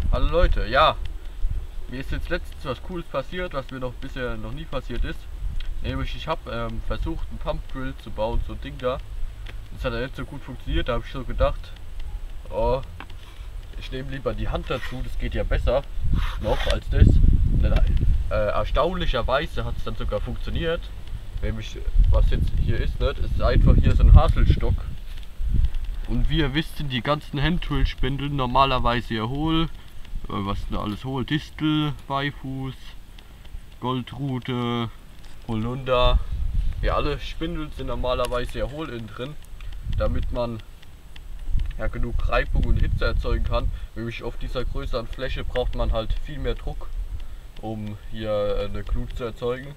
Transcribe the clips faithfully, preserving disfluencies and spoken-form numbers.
Hallo Leute, ja, mir ist jetzt letztens was Cooles passiert, was mir noch bisher noch nie passiert ist. Nämlich ich habe ähm, versucht, einen Pump Drill zu bauen, so ein Ding da. Das hat ja nicht so gut funktioniert, da habe ich so gedacht, oh, ich nehme lieber die Hand dazu, das geht ja besser noch als das. Und dann, äh, erstaunlicherweise hat es dann sogar funktioniert. Nämlich, was jetzt hier ist, ne, das ist einfach hier so ein Haselstock. Und wie ihr wisst, sind die ganzen Handdrill-Spindeln normalerweise ja hohl. Was ist denn alles hohl? Distel, Beifuß, Goldrute, Holunder. Ja, alle Spindeln sind normalerweise ja hohl innen drin, damit man ja genug Reibung und Hitze erzeugen kann. Nämlich auf dieser größeren Fläche braucht man halt viel mehr Druck, um hier eine Glut zu erzeugen.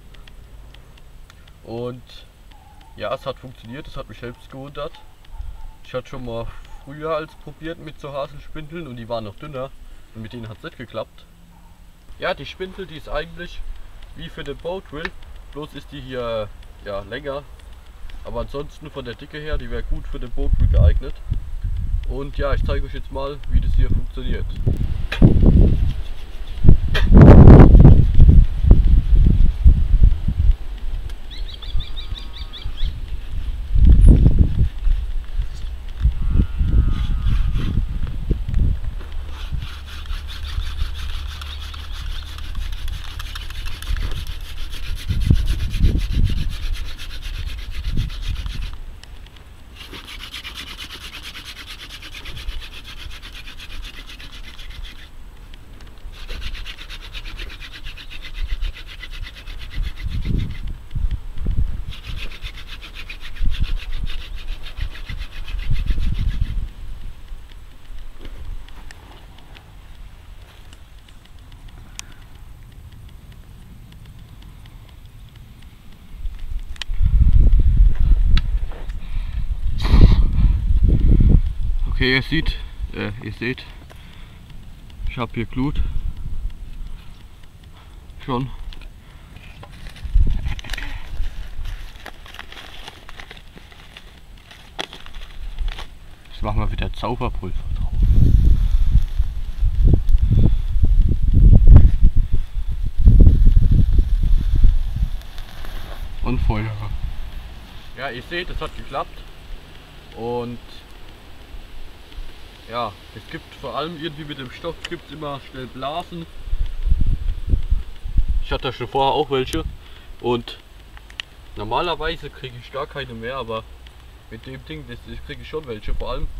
Und ja, es hat funktioniert, es hat mich selbst gewundert. Ich hatte schon mal früher als probiert mit so Haselspindeln und die waren noch dünner und mit denen hat es nicht geklappt. Ja, die Spindel, die ist eigentlich wie für den Bow Drill, bloß ist die hier ja länger, aber ansonsten von der Dicke her, die wäre gut für den Bow Drill geeignet. Und ja, ich zeige euch jetzt mal, wie das hier funktioniert. Okay, ihr seht, äh, ihr seht, ich habe hier Glut schon. Jetzt machen wir wieder Zauberpulver drauf. Und Feuer. Ja, ihr seht, es hat geklappt. Und ja, es gibt vor allem irgendwie mit dem Stoff gibt es immer schnell Blasen. Ich hatte schon vorher auch welche und normalerweise kriege ich gar keine mehr, aber mit dem Ding das, das kriege ich schon welche. Vor allem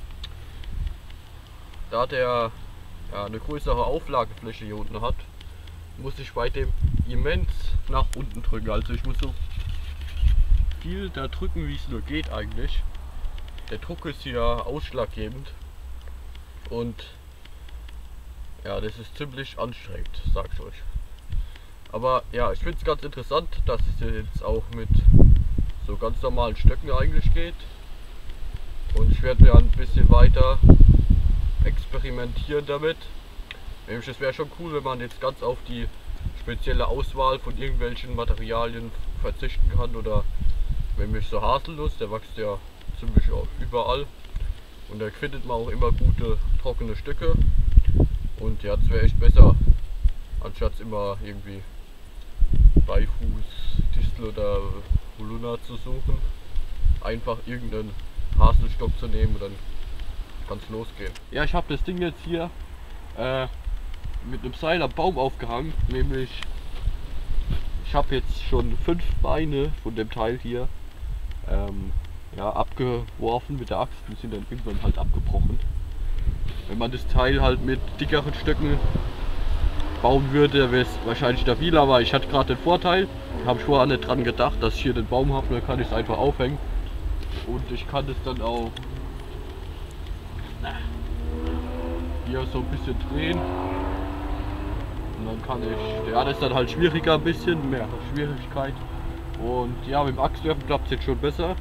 da der ja, eine größere Auflagefläche hier unten hat, muss ich bei dem immens nach unten drücken. Also ich muss so viel da drücken, wie es nur geht eigentlich. Der Druck ist hier ausschlaggebend. Und ja, das ist ziemlich anstrengend, sag ich euch. Aber ja, ich finde es ganz interessant, dass es jetzt auch mit so ganz normalen Stöcken eigentlich geht. Und ich werde mir ein bisschen weiter experimentieren damit. Nämlich es wäre schon cool, wenn man jetzt ganz auf die spezielle Auswahl von irgendwelchen Materialien verzichten kann. Oder nämlich so Haselnuss, der wächst ja ziemlich überall. Und da findet man auch immer gute trockene Stücke. Und ja, das wäre echt besser, anstatt immer irgendwie Beifuß, Distel oder Holunder zu suchen. Einfach irgendeinen Haselstock zu nehmen und dann kann es losgehen. Ja, ich habe das Ding jetzt hier äh, mit einem Seil am Baum aufgehangen. Nämlich, ich habe jetzt schon fünf Beine von dem Teil hier ähm, ja, abgeworfen mit der Axt, die sind dann irgendwann halt abgebrochen. Wenn man das Teil halt mit dickeren Stöcken bauen würde, wäre es wahrscheinlich stabiler, aber ich hatte gerade den Vorteil, habe ich vorher nicht dran gedacht, dass ich hier den Baum habe, dann kann ich es einfach aufhängen und ich kann es dann auch hier so ein bisschen drehen und dann kann ich, ja, das ist dann halt schwieriger, ein bisschen mehr Schwierigkeit und ja, mit dem Axtwerfen klappt es jetzt schon besser.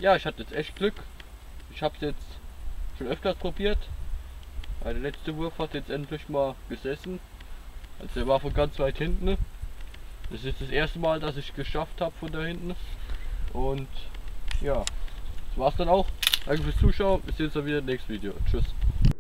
ja, ich hatte jetzt echt Glück. Ich habe es jetzt schon öfters probiert. Der letzte Wurf hat jetzt endlich mal gesessen. Also der war von ganz weit hinten. Das ist das erste Mal, dass ich es geschafft habe von da hinten. Und ja, das war's dann auch. Danke fürs Zuschauen. Wir sehen uns dann wieder im nächsten Video. Tschüss.